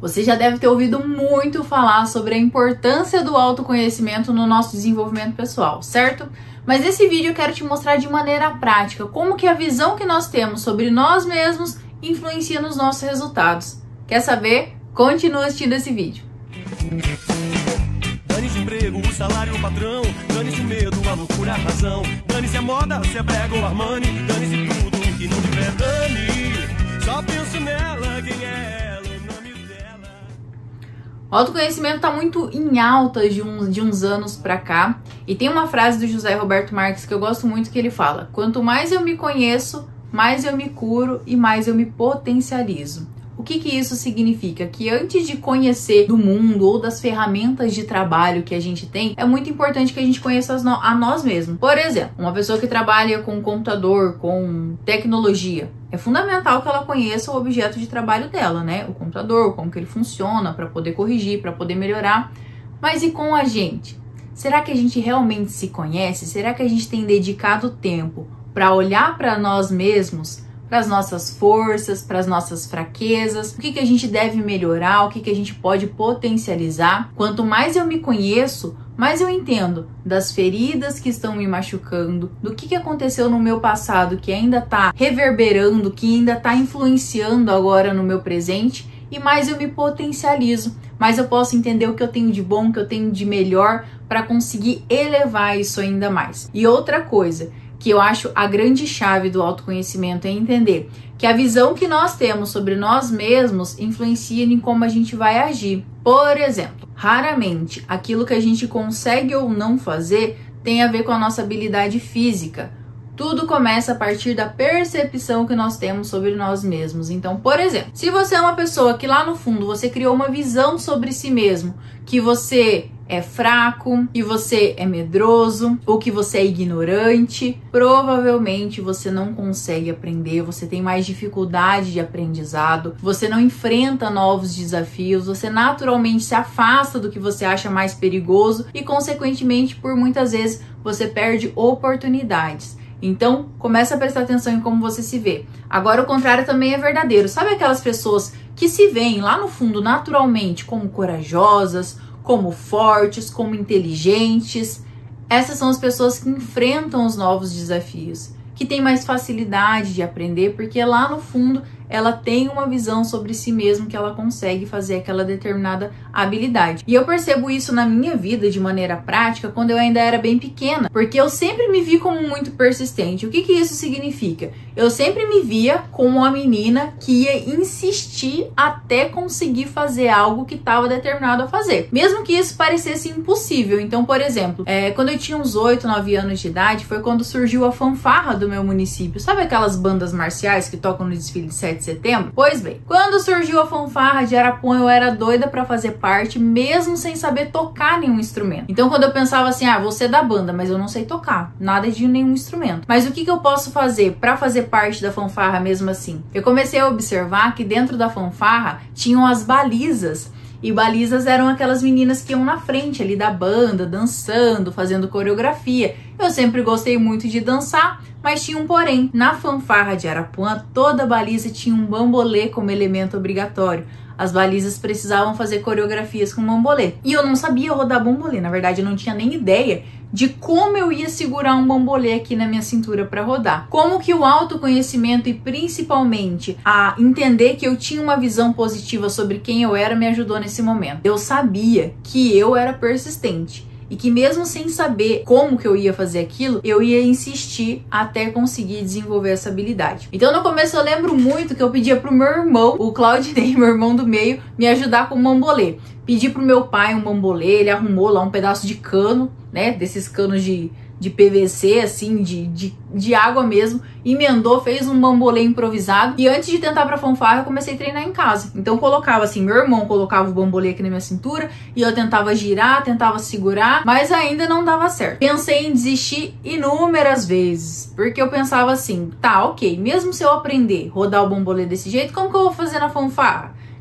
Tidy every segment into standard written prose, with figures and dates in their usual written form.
Você já deve ter ouvido muito falar sobre a importância do autoconhecimento no nosso desenvolvimento pessoal, certo? Mas nesse vídeo eu quero te mostrar de maneira prática como que a visão que nós temos sobre nós mesmos influencia nos nossos resultados. Quer saber? Continua assistindo esse vídeo. Dane-se o emprego, o salário, o patrão. Dane-se o medo, a loucura, a razão. Dane-se a moda, se é brega ou Armani. Dane-se tudo que não tiver dane. Só penso nela, quem é ela, o nome dela. O autoconhecimento tá muito em alta de uns anos pra cá. E tem uma frase do José Roberto Marques que eu gosto muito, que ele fala: quanto mais eu me conheço, mais eu me curo e mais eu me potencializo. O que isso significa? Que antes de conhecer do mundo ou das ferramentas de trabalho que a gente tem, é muito importante que a gente conheça a nós mesmos. Por exemplo, uma pessoa que trabalha com computador, com tecnologia, é fundamental que ela conheça o objeto de trabalho dela, né? O computador, como que ele funciona, para poder corrigir, para poder melhorar. Mas e com a gente? Será que a gente realmente se conhece? Será que a gente tem dedicado tempo para olhar para nós mesmos, para as nossas forças, para as nossas fraquezas, o que a gente deve melhorar, o que a gente pode potencializar? Quanto mais eu me conheço, mais eu entendo das feridas que estão me machucando, do que aconteceu no meu passado que ainda está reverberando, que ainda está influenciando agora no meu presente, e mais eu me potencializo, mais eu posso entender o que eu tenho de bom, o que eu tenho de melhor, para conseguir elevar isso ainda mais. E outra coisa que eu acho a grande chave do autoconhecimento é entender que a visão que nós temos sobre nós mesmos influencia em como a gente vai agir. Por exemplo, raramente aquilo que a gente consegue ou não fazer tem a ver com a nossa habilidade física. Tudo começa a partir da percepção que nós temos sobre nós mesmos. Então, por exemplo, se você é uma pessoa que lá no fundo você criou uma visão sobre si mesmo, que você é fraco, que você é medroso ou que você é ignorante, provavelmente você não consegue aprender, você tem mais dificuldade de aprendizado, você não enfrenta novos desafios, você naturalmente se afasta do que você acha mais perigoso e, consequentemente, por muitas vezes você perde oportunidades. Então, começa a prestar atenção em como você se vê. Agora, o contrário também é verdadeiro. Sabe aquelas pessoas que se veem lá no fundo naturalmente como corajosas, como fortes, como inteligentes? Essas são as pessoas que enfrentam os novos desafios, que têm mais facilidade de aprender, porque lá no fundo ela tem uma visão sobre si mesma, que ela consegue fazer aquela determinada habilidade. E eu percebo isso na minha vida de maneira prática quando eu ainda era bem pequena, porque eu sempre me vi como muito persistente. O que isso significa? Eu sempre me via como uma menina que ia insistir até conseguir fazer algo que estava determinado a fazer, mesmo que isso parecesse impossível. Então, por exemplo, quando eu tinha uns 8, 9 anos de idade, foi quando surgiu a fanfarra do meu município. Sabe aquelas bandas marciais que tocam no desfile de 7 de setembro? Pois bem, quando surgiu a fanfarra de Arapuã, eu era doida pra fazer parte, mesmo sem saber tocar nenhum instrumento. Então, quando eu pensava assim, vou ser da banda, mas eu não sei tocar nada de nenhum instrumento, mas o que eu posso fazer pra fazer parte da fanfarra mesmo assim? Eu comecei a observar que dentro da fanfarra tinham as balizas. E balizas eram aquelas meninas que iam na frente ali da banda, dançando, fazendo coreografia. Eu sempre gostei muito de dançar, mas tinha um porém. Na fanfarra de Arapuã, toda baliza tinha um bambolê como elemento obrigatório. As balizas precisavam fazer coreografias com bambolê. E eu não sabia rodar bambolê. Na verdade, eu não tinha nem ideia de como eu ia segurar um bambolê aqui na minha cintura para rodar. Como que o autoconhecimento e principalmente a entender que eu tinha uma visão positiva sobre quem eu era me ajudou nesse momento. Eu sabia que eu era persistente e que mesmo sem saber como que eu ia fazer aquilo, eu ia insistir até conseguir desenvolver essa habilidade. Então no começo eu lembro muito que eu pedia pro meu irmão, o Claudinei, meu irmão do meio, me ajudar com o bambolê. Pedi pro meu pai um bambolê, ele arrumou lá um pedaço de cano, né, desses canos de PVC, assim, de água mesmo, emendou, fez um bambolê improvisado. E antes de tentar pra fanfarra, eu comecei a treinar em casa. Então colocava assim, meu irmão colocava o bambolê aqui na minha cintura e eu tentava girar, tentava segurar, mas ainda não dava certo. Pensei em desistir inúmeras vezes, porque eu pensava assim, tá, ok, mesmo se eu aprender a rodar o bambolê desse jeito, como que eu vou fazer na fanfarra?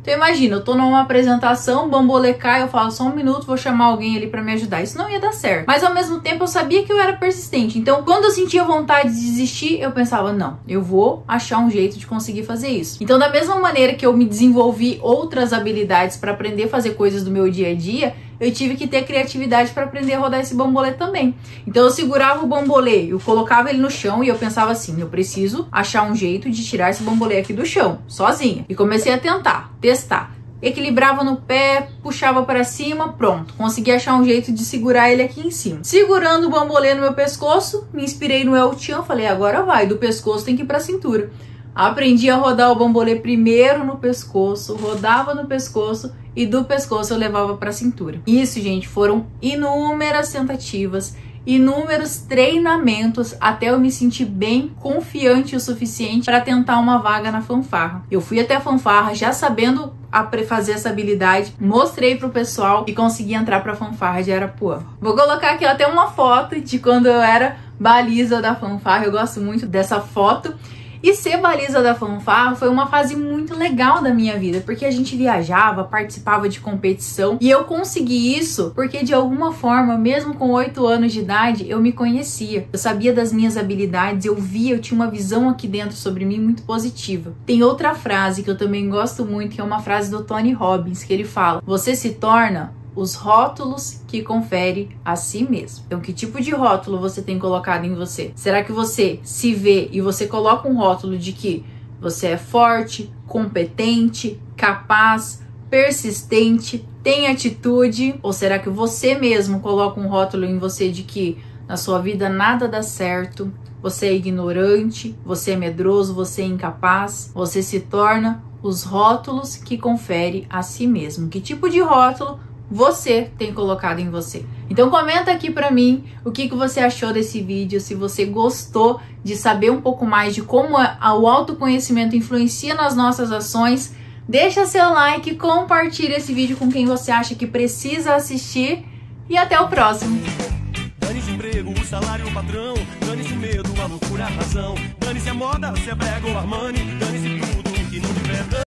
Então imagina, eu tô numa apresentação, o bambolê cai, eu falo só um minuto, vou chamar alguém ali pra me ajudar. Isso não ia dar certo. Mas ao mesmo tempo eu sabia que eu era persistente. Então quando eu sentia vontade de desistir, eu pensava, não, eu vou achar um jeito de conseguir fazer isso. Então da mesma maneira que eu me desenvolvi outras habilidades para aprender a fazer coisas do meu dia a dia, eu tive que ter criatividade para aprender a rodar esse bambolê também. Então eu segurava o bambolê, eu colocava ele no chão e eu pensava assim, eu preciso achar um jeito de tirar esse bambolê aqui do chão, sozinha. E comecei a tentar, testar. Equilibrava no pé, puxava para cima, pronto. Consegui achar um jeito de segurar ele aqui em cima. Segurando o bambolê no meu pescoço, me inspirei no El Chan, falei, agora vai, do pescoço tem que ir para a cintura. Aprendi a rodar o bambolê primeiro no pescoço, rodava no pescoço e do pescoço eu levava para a cintura. Isso, gente, foram inúmeras tentativas, inúmeros treinamentos até eu me sentir bem confiante o suficiente para tentar uma vaga na fanfarra. Eu fui até a fanfarra já sabendo fazer essa habilidade, mostrei pro pessoal e consegui entrar pra fanfarra de Arapuã. Vou colocar aqui até uma foto de quando eu era baliza da fanfarra, eu gosto muito dessa foto. E ser baliza da fanfarra foi uma fase muito legal da minha vida, porque a gente viajava, participava de competição, e eu consegui isso porque de alguma forma, mesmo com 8 anos de idade, eu me conhecia. Eu sabia das minhas habilidades, eu tinha uma visão aqui dentro sobre mim muito positiva. Tem outra frase que eu também gosto muito, que é uma frase do Tony Robbins, que ele fala: você se torna os rótulos que confere a si mesmo. Então, que tipo de rótulo você tem colocado em você? Será que você se vê e você coloca um rótulo de que você é forte, competente, capaz, persistente, tem atitude? Ou será que você mesmo coloca um rótulo em você de que na sua vida nada dá certo, você é ignorante, você é medroso, você é incapaz? Você se torna os rótulos que confere a si mesmo. Que tipo de rótulo você tem colocado em você? Então comenta aqui pra mim o que você achou desse vídeo, se você gostou de saber um pouco mais de como o autoconhecimento influencia nas nossas ações. Deixa seu like, compartilha esse vídeo com quem você acha que precisa assistir e até o próximo. Dane-se o emprego, o salário, o patrão. Dane-se o medo, a loucura, a razão. Dane-se a moda, se é brega ou Armani. Dane-se tudo que não tiver.